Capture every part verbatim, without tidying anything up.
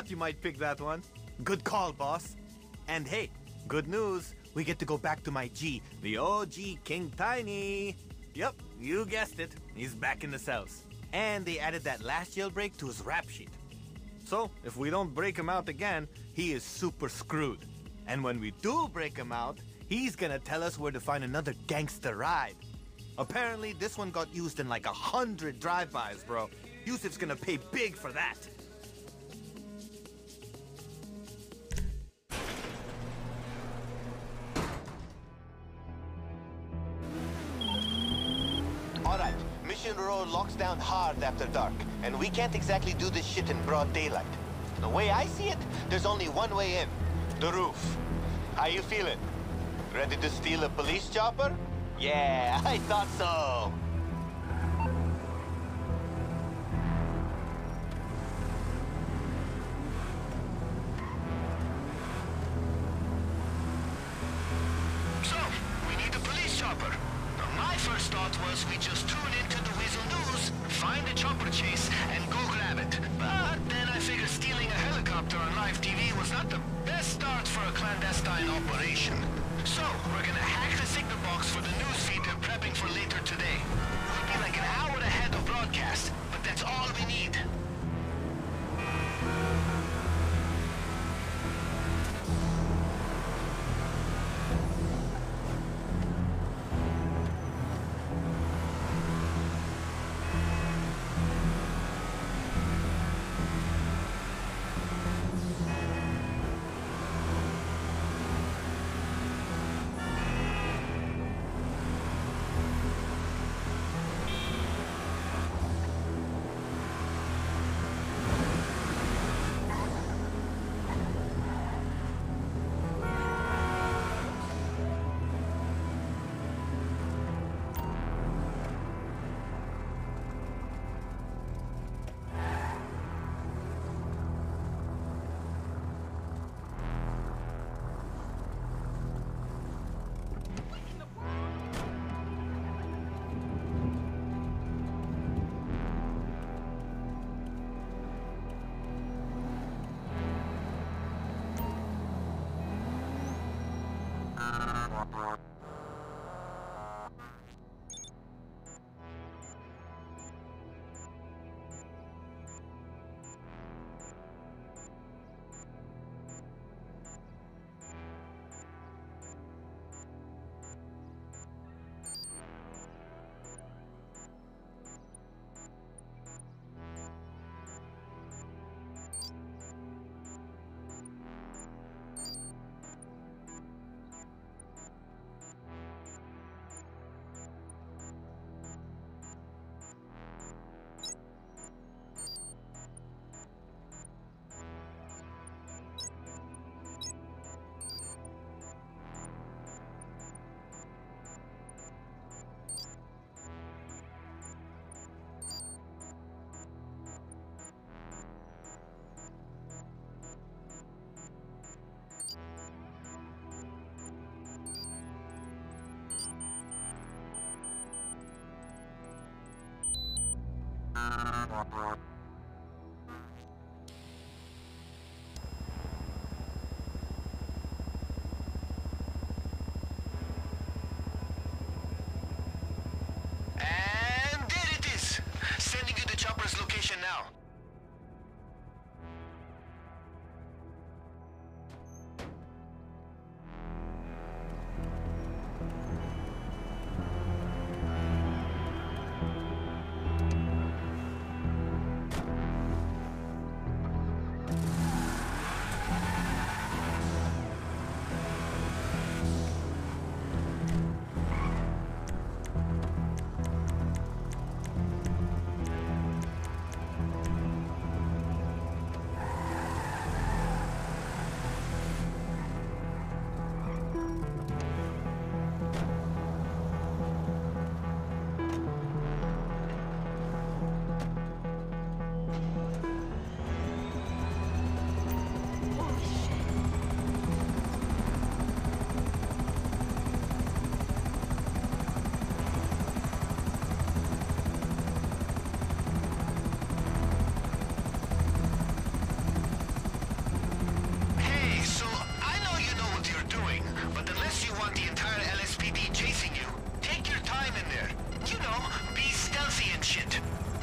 thought you might pick that one. Good call, boss. And hey, good news. We get to go back to my G, the O G King Tiny. Yup, you guessed it. He's back in the cells. And they added that last jailbreak to his rap sheet. So, if we don't break him out again, he is super screwed. And when we do break him out, he's gonna tell us where to find another gangster ride. Apparently, this one got used in like a hundred drive-bys, bro. Yusuf's gonna pay big for that. Alright, Mission Row locks down hard after dark, and we can't exactly do this shit in broad daylight. The way I see it, there's only one way in. The roof. How you feeling? Ready to steal a police chopper? Yeah, I thought so. So, we need a police chopper. Now, my first thought was we just tune into the Weasel News, find the chopper chase, and go grab it. But then I figured stealing a helicopter on live T V was not the best start for a clandestine operation. So, we're gonna hack the signal box for the news feed they're prepping for later today. We'll be like an hour ahead of broadcast, but that's all we need. And there it is! Sending you the chopper's location now. shit.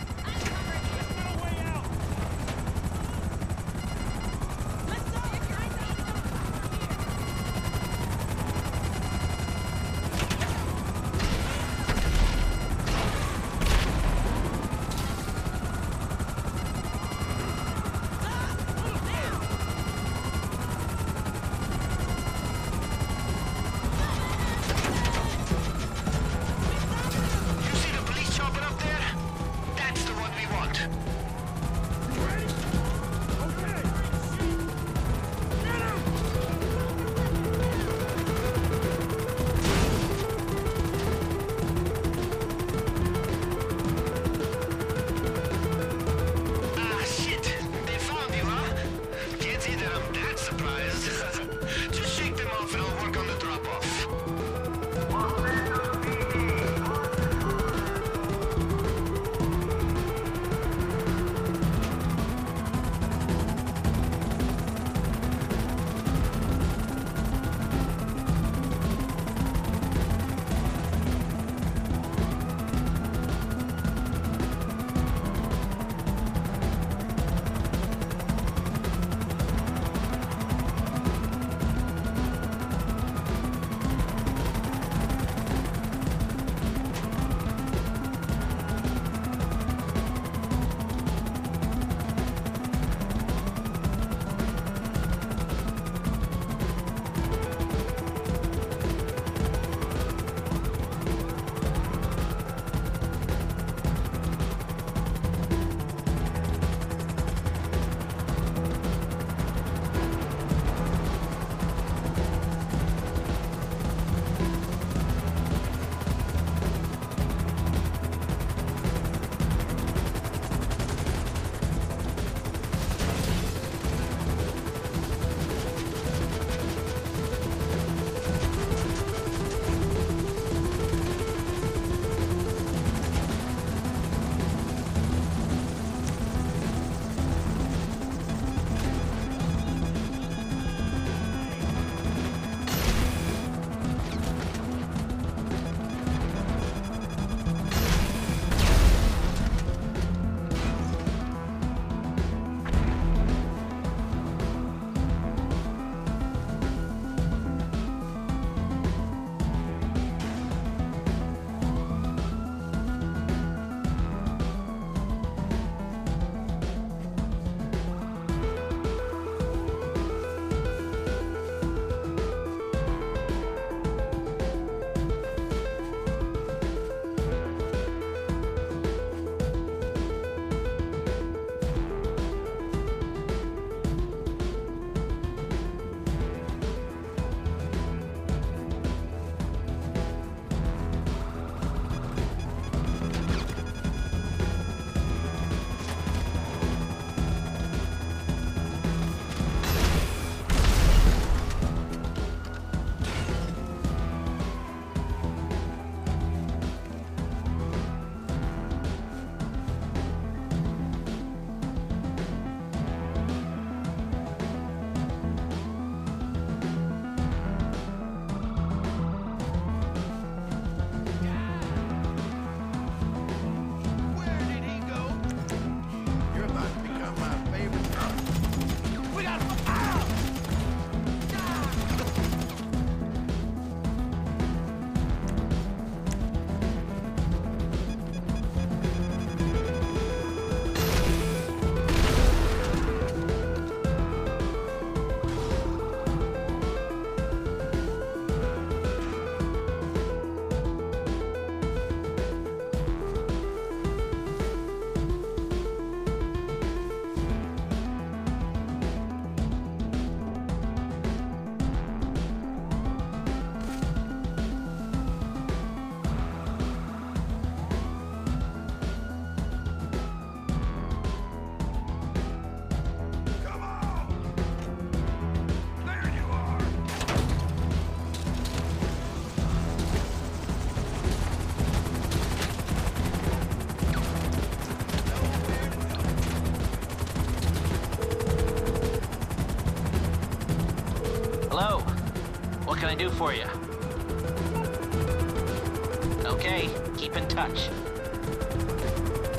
can I do for you? Okay, keep in touch.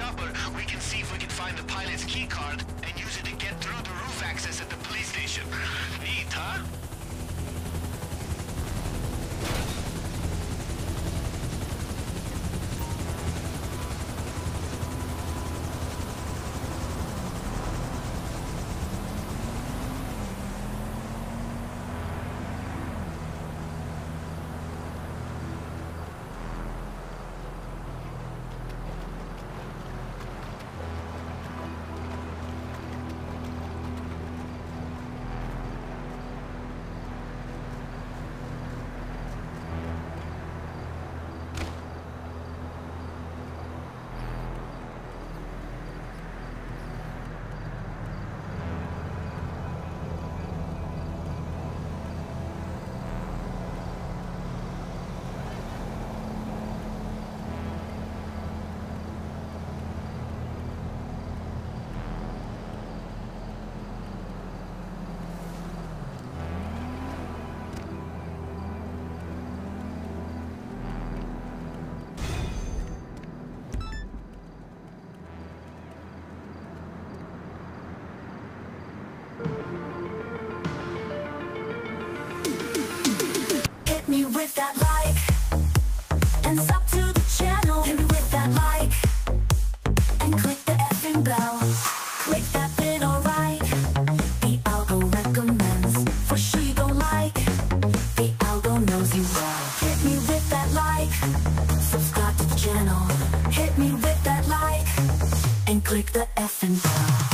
chopper, we can see if we can find the pilot's key card and use it to get through the roof access at the police station. Neat, huh? Hit me with that like, and sub to the channel. Hit me with that like, and click the effing bell. Click that bit, alright. The algo recommends, for sure you gon' like. The algo knows you well. Hit me with that like, subscribe to the channel. Hit me with that like, and click the effing bell.